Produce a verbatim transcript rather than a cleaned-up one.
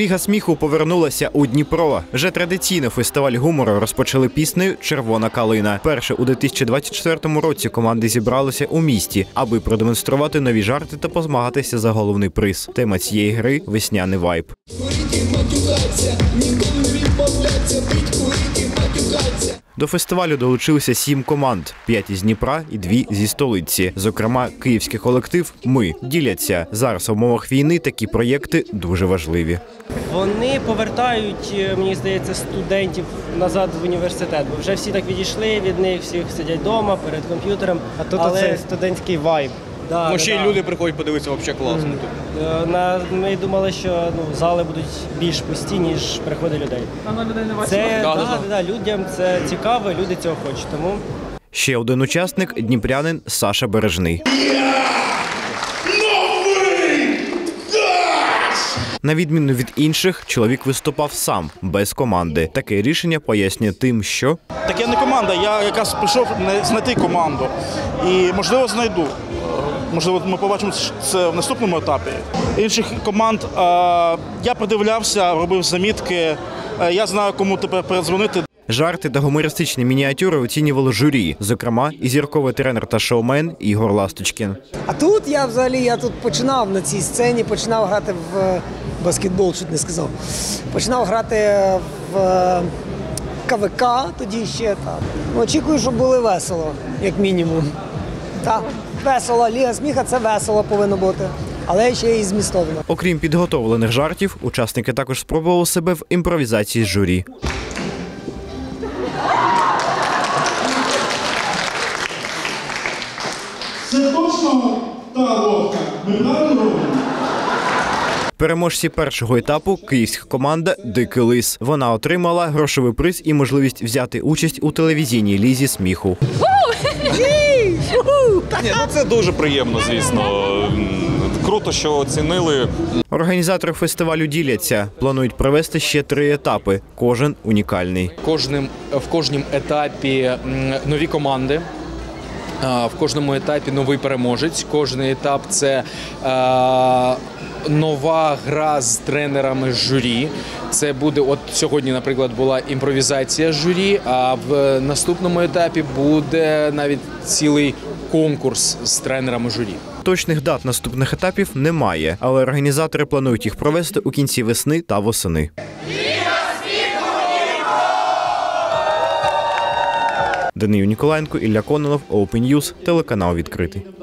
Ліга сміху повернулася у Дніпро. Вже традиційно фестиваль гумору розпочали піснею «Червона калина». Перше у дві тисячі двадцять четвертому році команди зібралися у місті, аби продемонструвати нові жарти та позмагатися за головний приз. Тема цієї гри – весняний вайб. До фестивалю долучилися сім команд – п'ять із Дніпра і дві зі столиці. Зокрема, київський колектив «Ми» діляться. Зараз в умовах війни такі проєкти дуже важливі. Вони повертають, мені здається, студентів назад в університет, бо вже всі так відійшли від них, всі сидять вдома перед комп'ютером. А тут Але... оцей студентський вайб. Да, ну, да, ще й да. люди приходять подивитися, взагалі класно. Mm. На, ми думали, що ну, зали будуть більш пусті, ніж приходить людей. А людей не бачимо? Це, да, да, да, да, да, людям це цікаво, люди цього хочуть. Тому... Ще один учасник – дніпрянин Саша Бережний. На відміну від інших, чоловік виступав сам, без команди. Таке рішення пояснює тим, що... Так я не команда, я якраз прийшов знайти команду. І, можливо, знайду. Можливо, ми побачимо це в наступному етапі. Інших команд е, я придивлявся, робив замітки. Е, я знаю, кому тепер передзвонити. Жарти та гумористичні мініатюри оцінювало журі. Зокрема, і зірковий тренер та шоумен Ігор Ласточкін. А тут я взагалі я тут починав на цій сцені, починав грати в баскетбол, чуть не сказав. Починав грати в КВК тоді ще. Так. Очікую, щоб було весело, як мінімум. Так, весело. Ліга сміха – це весело повинно бути. Але ще й змістовно. Окрім підготовлених жартів, учасники також спробували себе в імпровізації з журі. Це точно та лодка? Ми правильно робимо? Переможці першого етапу – київська команда «Дикий лис». Вона отримала грошовий приз і можливість взяти участь у телевізійній лізі сміху. Ні, ну це дуже приємно, звісно. Круто, що оцінили. Організатори фестивалю діляться. Планують провести ще три етапи. Кожен унікальний. Кожним, в кожному етапі нові команди. В кожному етапі новий переможець. Кожний етап – це е, нова гра з тренерами журі. Це буде, от сьогодні, наприклад, була імпровізація журі, а в наступному етапі буде навіть цілий конкурс з тренерами журі. Точних дат наступних етапів немає, але організатори планують їх провести у кінці весни та восени. Данил Ніколаєнко, Ілля Кононов, Open News, телеканал «Відкритий».